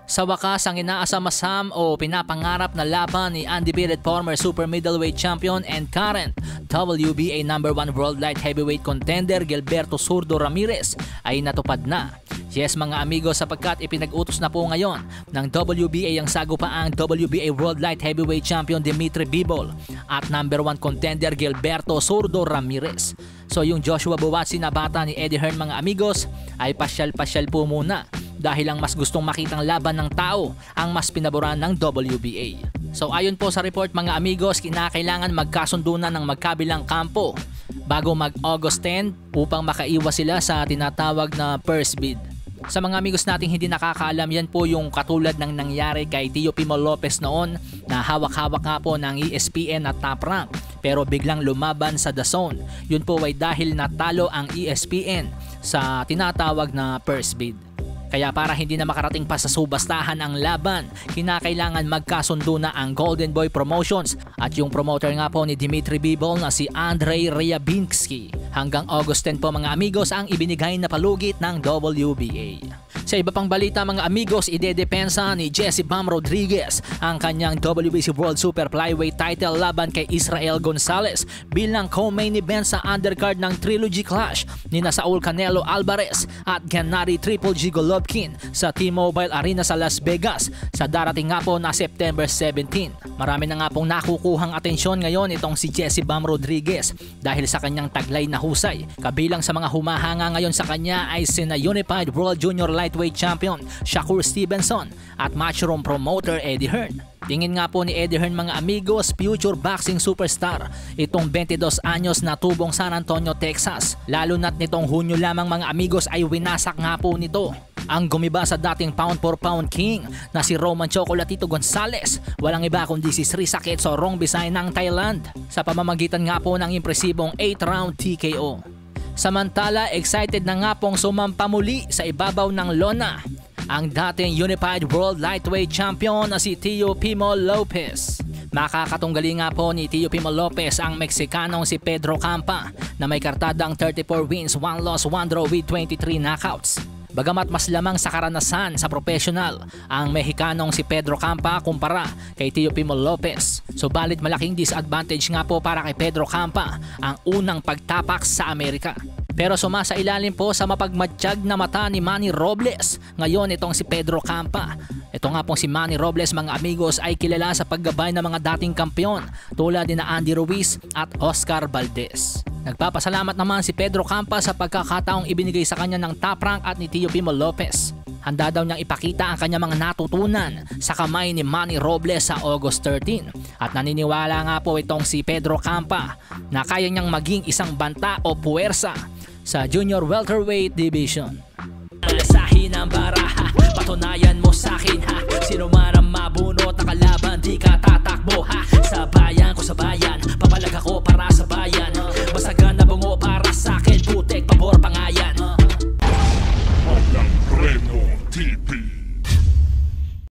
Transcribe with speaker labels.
Speaker 1: Sa wakas, ang inaasam-asam o pinapangarap na laban ni undefeated former super middleweight champion and current WBA number 1 world light heavyweight contender Gilberto Zurdo Ramirez ay natupad na. Yes mga amigo, sapagkat ipinag-utos na po ngayon ng WBA ang sagupaang WBA World Light Heavyweight Champion Dimitri Bivol at number 1 contender Gilberto Zurdo Ramirez. So yung Joshua Buatsi na bata ni Eddie Hearn mga amigos ay pasyal-pasyal po muna dahil ang mas gustong makitang laban ng tao ang mas pinaboran ng WBA. So ayon po sa report mga amigos, kinakailangan magkasundo na ng magkabilang kampo bago mag-August 10 upang makaiwas sila sa tinatawag na purse bid. Sa mga amigos nating hindi nakakaalam, yan po yung katulad ng nangyari kay Teofimo Lopez noon na hawak-hawak nga po ng ESPN at Top Rank pero biglang lumaban sa DAZN. Yun po ay dahil natalo ang ESPN sa tinatawag na purse bid. Kaya para hindi na makarating pa sa subastahan ang laban, kinakailangan magkasundo na ang Golden Boy Promotions at yung promoter nga po ni Dimitri Bivol na si Andrei Ryabinsky. Hanggang August 10 po mga amigos ang ibinigay na palugit ng WBA. Sa iba pang balita mga amigos, idedepensa ni Jesse Bam Rodriguez ang kanyang WBC World Super Flyweight title laban kay Israel Gonzalez bilang co-main event sa undercard ng Trilogy Clash ni Saul Canelo Alvarez at Gennady Triple G Golovkin sa T-Mobile Arena sa Las Vegas sa darating nga po na September 17. Marami na nga pong nakukuhang atensyon ngayon itong si Jesse Bam Rodriguez dahil sa kanyang taglay na husay. Kabilang sa mga humahanga ngayon sa kanya ay sina Unified World Junior Lightweight Champion Shakur Stevenson at Matchroom promoter Eddie Hearn. Tingin nga po ni Eddie Hearn mga amigos, future boxing superstar itong 22 anyos na tubong San Antonio, Texas. Lalo na't nitong Hunyo lamang mga amigos ay winasak nga po nito ang gumiba sa dating pound for pound king na si Roman Chocolatito Gonzalez. Walang iba kundi si Sri Sakit Sorong Bisay ng Thailand sa pamamagitan nga po ng impresibong 8-round TKO. Samantala, excited na nga pong sumampa muli sa ibabaw ng lona ang dating Unified World Lightweight Champion na si Teofimo Lopez. Makakatunggali nga po ni Teofimo Lopez ang Meksikanong si Pedro Campa na may kartadang 34 wins, 1 loss, 1 draw with 23 knockouts. Bagamat mas lamang sa karanasan sa professional ang Mexikanong si Pedro Campa kumpara kay Teofimo Lopez, subalit malaking disadvantage nga po para kay Pedro Campa ang unang pagtapak sa Amerika. Pero sumasailalim po sa mapagmatsyag na mata ni Manny Robles ngayon itong si Pedro Campa. Ito nga pong si Manny Robles mga amigos ay kilala sa paggabay ng mga dating kampiyon tulad ni Andy Ruiz at Oscar Valdez. Nagpapasalamat naman si Pedro Campa sa pagkakataong ibinigay sa kanya ng Top Rank at ni Teofimo Lopez. Handa daw niyang ipakita ang kanyang mga natutunan sa kamay ni Manny Robles sa August 13. At naniniwala nga po itong si Pedro Campa na kaya niyang maging isang banta o puwersa sa junior welterweight division. Alasahin ang baraha, patunayan mo sa akin ha. Sino man ang mabunot na kalaban, di ka tatakbo ha. Sa bayan